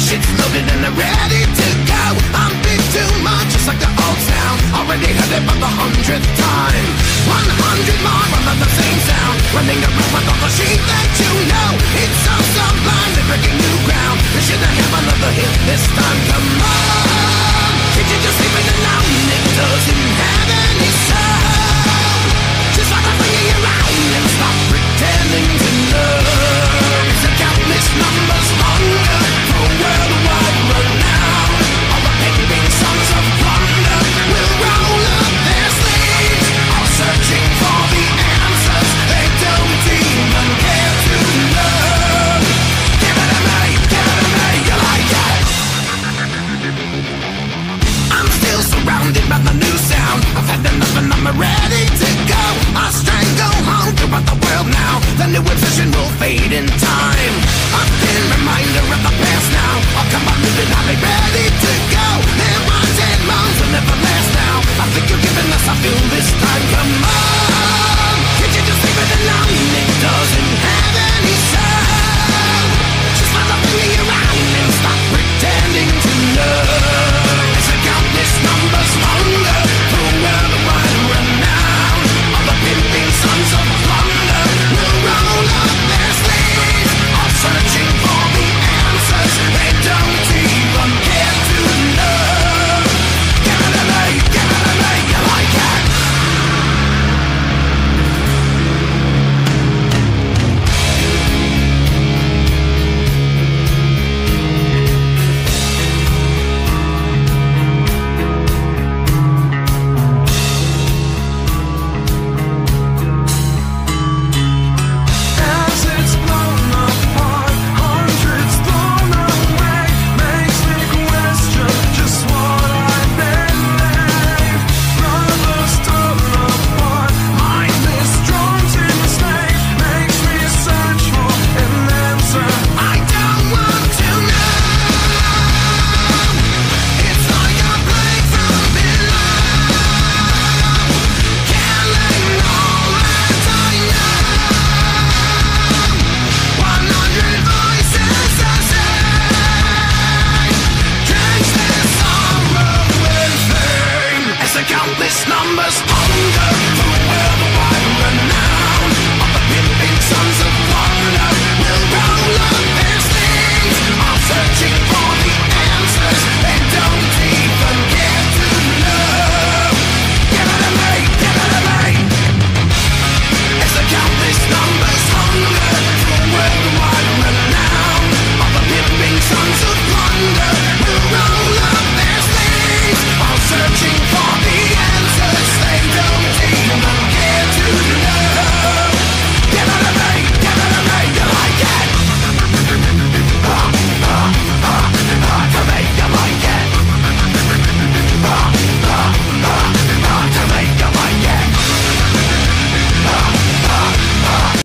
shit's loaded and they're ready to go. I'm big too much, just like the old sound. Already heard it for the 100th time. 100 more of the same sound, running around with all the sheep that you know. It's so sublime, they're breaking new ground. They shouldn't have another hit this time, come on. Can't you just leave it alone? It doesn't have any sound. Just wanna bring you around and stop pretending to know. It's a countless numbers longer for worldwide renown. All the pending sons of plunder will roll up their sleeves, all searching for the answers they don't even care to know. Give it to me, you like it. I'm still surrounded by the new sound. I've had enough and I'm ready to go. I'll stranglehold throughout the world now. The new obsession will fade in time. I've been a reminder of the past now. I'll come up with it, I'll be ready